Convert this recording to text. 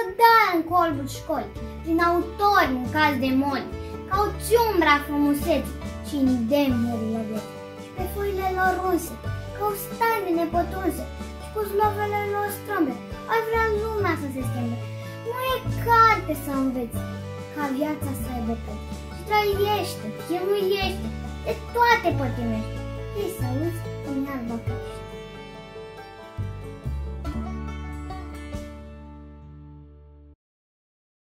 așadar în colbul școlii, prin autori în caz de moli, cauți umbra frumuseții și îndemnurile vieții. Și pe foile lor unse, cauți taine nepătrunse și cu slovele lor strâmbe, ai vrea lumea să se schimbe. Nu e carte să înveți, ca viața să aibă preț. Și trăiește, chinuiește, de toate pătimește. Ei să auzi în iarba crește.